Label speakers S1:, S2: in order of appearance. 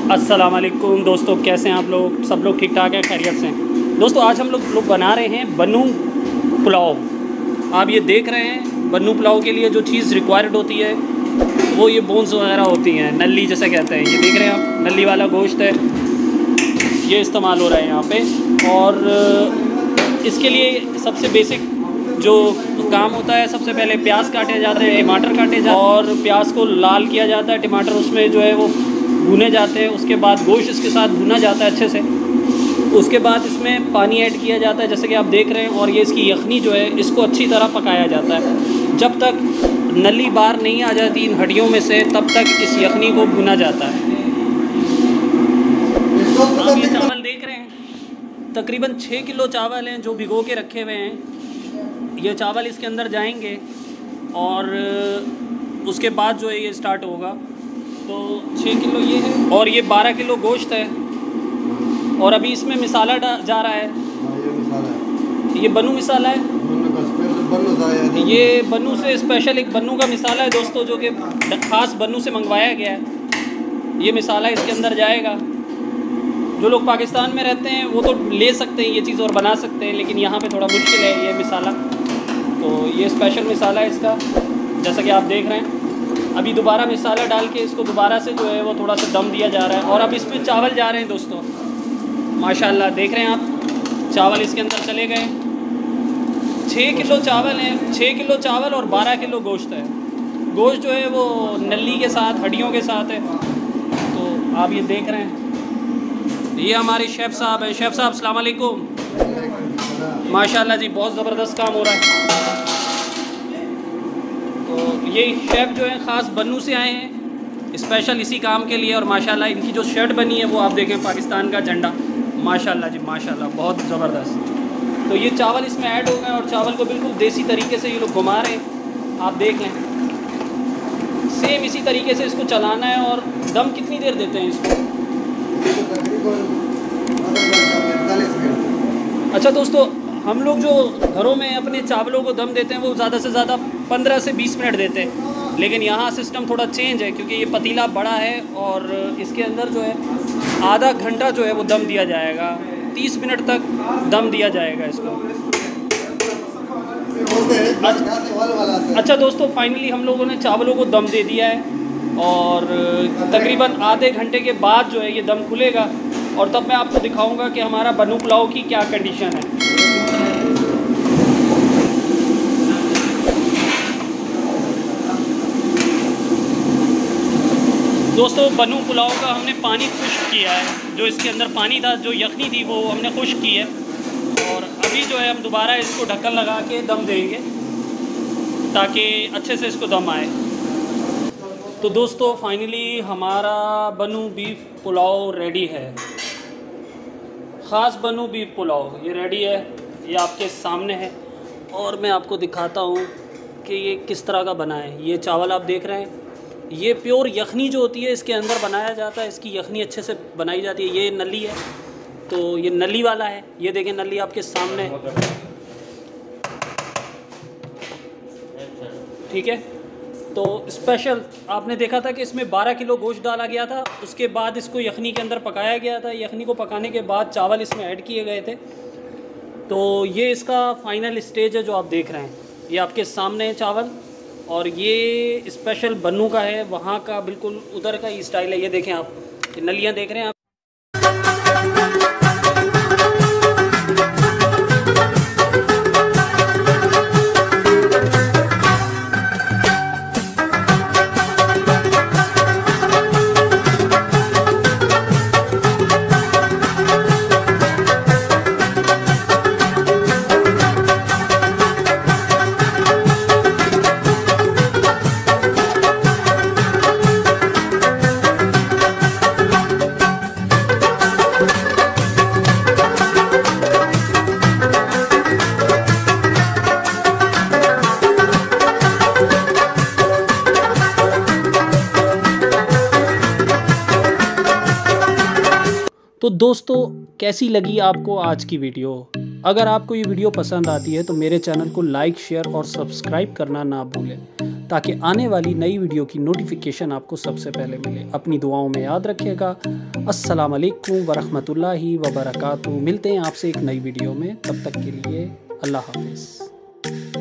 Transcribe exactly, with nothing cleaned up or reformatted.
S1: अस्सलाम वालेकुम दोस्तों, कैसे हैं आप लोग? सब लोग ठीक ठाक हैं, खैरियत से हैं। दोस्तों आज हम लोग लोग बना रहे हैं बन्नू पुलाव। आप ये देख रहे हैं, बन्नू पुलाव के लिए जो चीज़ रिक्वायर्ड होती है वो ये बोन्स वगैरह होती हैं, नल्ली जैसे कहते हैं। ये देख रहे हैं आप, नल्ली वाला गोश्त है, ये इस्तेमाल हो रहा है यहाँ पे। और इसके लिए सबसे बेसिक जो काम होता है, सबसे पहले प्याज काटे जाते हैं, टमाटर काटे जाते हैं और प्याज को लाल किया जाता है, टमाटर उसमें जो है वो भुने जाते हैं। उसके बाद गोश्त इसके साथ भुना जाता है अच्छे से। उसके बाद इसमें पानी ऐड किया जाता है जैसे कि आप देख रहे हैं। और ये इसकी यखनी जो है, इसको अच्छी तरह पकाया जाता है। जब तक नली बाहर नहीं आ जाती इन हड्डियों में से, तब तक इस यखनी को भुना जाता है। आप ये चावल देख रहे हैं, तकरीबन छः किलो चावल हैं जो भिगो के रखे हुए हैं। ये चावल इसके अंदर जाएंगे और उसके बाद जो है ये स्टार्ट होगा। तो छः किलो ये है और ये बारह किलो गोश्त है। और अभी इसमें मिसाला जा रहा है। ये मिसाला है, ये बन्नू मिसाला है। ये बन्नू से स्पेशल एक बन्नू का मिसाला है दोस्तों, जो कि ख़ास बन्नू से मंगवाया गया है। ये मिसाला इसके अंदर जाएगा। जो लोग पाकिस्तान में रहते हैं वो तो ले सकते हैं ये चीज़ और बना सकते हैं, लेकिन यहाँ पे थोड़ा मुश्किल है ये मिसाला। तो ये स्पेशल मिसाला है इसका, जैसा कि आप देख रहे हैं। अभी दोबारा मिसाला डाल के इसको दोबारा से जो है वो थोड़ा सा दम दिया जा रहा है। और अब इसमें चावल जा रहे हैं दोस्तों, माशाल्लाह देख रहे हैं आप, चावल इसके अंदर चले गए। छः किलो चावल हैं, छः किलो चावल और बारह किलो गोश्त है। गोश्त जो है वो नली के साथ, हड्डियों के साथ है। तो आप ये देख रहे हैं, ये हमारे शेफ़ साहब हैं। शेफ़ साहब अस्सलाम वालेकुम। माशाल्लाह जी, बहुत ज़बरदस्त काम हो रहा है। तो ये शेफ़ जो है ख़ास बन्नू से आए हैं स्पेशल इसी काम के लिए। और माशाल्लाह इनकी जो शर्ट बनी है वो आप देखें, पाकिस्तान का झंडा, माशाल्लाह जी माशाल्लाह, बहुत ज़बरदस्त। तो ये चावल इसमें ऐड हो गए और चावल को बिल्कुल देसी तरीके से ये लोग घुमा रहे हैं, आप देख लें। सेम इसी तरीके से इसको चलाना है। और दम कितनी देर देते हैं इसको? अच्छा दोस्तों, हम लोग जो घरों में अपने चावलों को दम देते हैं वो ज़्यादा से ज़्यादा पंद्रह से बीस मिनट देते हैं, लेकिन यहाँ सिस्टम थोड़ा चेंज है क्योंकि ये पतीला बड़ा है और इसके अंदर जो है आधा घंटा जो है वो दम दिया जाएगा। तीस मिनट तक दम दिया जाएगा इसको। अच्छा दोस्तों, फाइनली हम लोगों ने चावलों को दम दे दिया है और तकरीबन आधे घंटे के बाद जो है ये दम खुलेगा और तब मैं आपको दिखाऊंगा कि हमारा बन्नू पुलाव की क्या कंडीशन है। दोस्तों बन्नू पुलाव का हमने पानी खुश्क किया है। जो इसके अंदर पानी था, जो यखनी थी, वो हमने खुश्क की है। और अभी जो है हम दोबारा इसको ढक्कन लगा के दम देंगे ताकि अच्छे से इसको दम आए। तो दोस्तों फाइनली हमारा बन्नू बीफ पुलाव रेडी है। ख़ास बन्नू बीफ पुलाव ये रेडी है, ये आपके सामने है। और मैं आपको दिखाता हूँ कि ये किस तरह का बना है। ये चावल आप देख रहे हैं, ये प्योर यखनी जो होती है इसके अंदर बनाया जाता है। इसकी यखनी अच्छे से बनाई जाती है। ये नली है, तो ये नली वाला है। ये देखें, नली आपके सामने, ठीक है। तो स्पेशल आपने देखा था कि इसमें बारह किलो गोश्त डाला गया था। उसके बाद इसको यखनी के अंदर पकाया गया था। यखनी को पकाने के बाद चावल इसमें ऐड किए गए थे। तो ये इसका फाइनल स्टेज है जो आप देख रहे हैं। ये आपके सामने है चावल। और ये स्पेशल बन्नू का है, वहाँ का बिल्कुल उधर का ही स्टाइल है। ये देखें आप, ये नलियाँ देख रहे हैं आप। तो दोस्तों कैसी लगी आपको आज की वीडियो? अगर आपको ये वीडियो पसंद आती है तो मेरे चैनल को लाइक, शेयर और सब्सक्राइब करना ना भूलें। ताकि आने वाली नई वीडियो की नोटिफिकेशन आपको सबसे पहले मिले। अपनी दुआओं में याद रखिएगा। अस्सलाम वालेकुम वरहमतुल्लाहि वबरकातुहू। मिलते हैं आपसे एक नई वीडियो में, तब तक के लिए अल्लाह हाफिज़।